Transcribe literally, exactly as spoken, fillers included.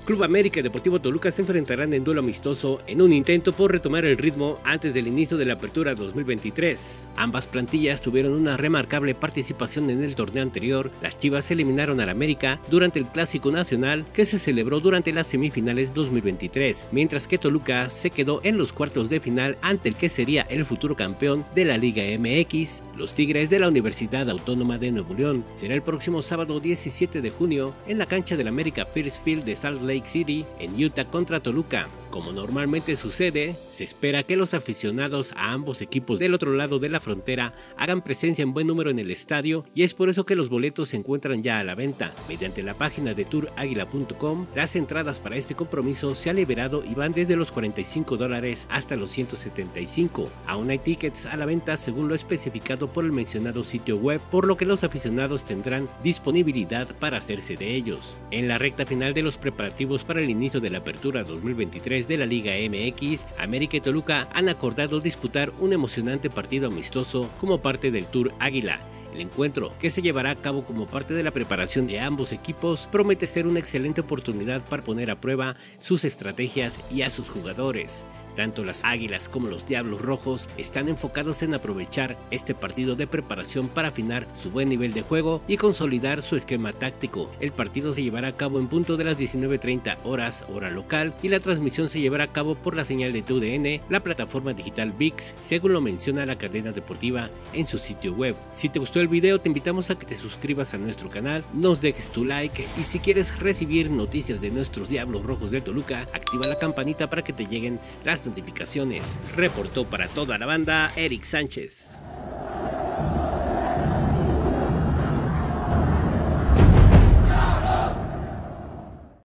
Club América y Deportivo Toluca se enfrentarán en duelo amistoso en un intento por retomar el ritmo antes del inicio de la apertura dos mil veintitrés. Ambas plantillas tuvieron una remarcable participación en el torneo anterior. Las Chivas eliminaron al América durante el Clásico Nacional que se celebró durante las semifinales dos mil veintitrés, mientras que Toluca se quedó en los cuartos de final ante el que sería el futuro campeón de la Liga M X, los Tigres de la Universidad Autónoma de Nuevo León. Será el próximo sábado diecisiete de junio en la cancha del América First Field de Salt Lake City, en Utah contra Toluca. Como normalmente sucede, se espera que los aficionados a ambos equipos del otro lado de la frontera hagan presencia en buen número en el estadio, y es por eso que los boletos se encuentran ya a la venta. Mediante la página de tour águila punto com, las entradas para este compromiso se han liberado y van desde los cuarenta y cinco dólares hasta los ciento setenta y cinco. Aún hay tickets a la venta según lo especificado por el mencionado sitio web, por lo que los aficionados tendrán disponibilidad para hacerse de ellos. En la recta final de los preparativos para el inicio de la apertura dos mil veintitrés de la Liga M X, América y Toluca han acordado disputar un emocionante partido amistoso como parte del Tour Águila. El encuentro, que se llevará a cabo como parte de la preparación de ambos equipos, promete ser una excelente oportunidad para poner a prueba sus estrategias y a sus jugadores. Tanto las Águilas como los Diablos Rojos están enfocados en aprovechar este partido de preparación para afinar su buen nivel de juego y consolidar su esquema táctico. El partido se llevará a cabo en punto de las diecinueve treinta horas hora local y la transmisión se llevará a cabo por la señal de T U D N, la plataforma digital V I X, según lo menciona la cadena deportiva en su sitio web. Si te gustó el video, te invitamos a que te suscribas a nuestro canal, nos dejes tu like y si quieres recibir noticias de nuestros Diablos Rojos de Toluca, activa la campanita para que te lleguen las notificaciones. Reportó para toda la banda Eric Sánchez.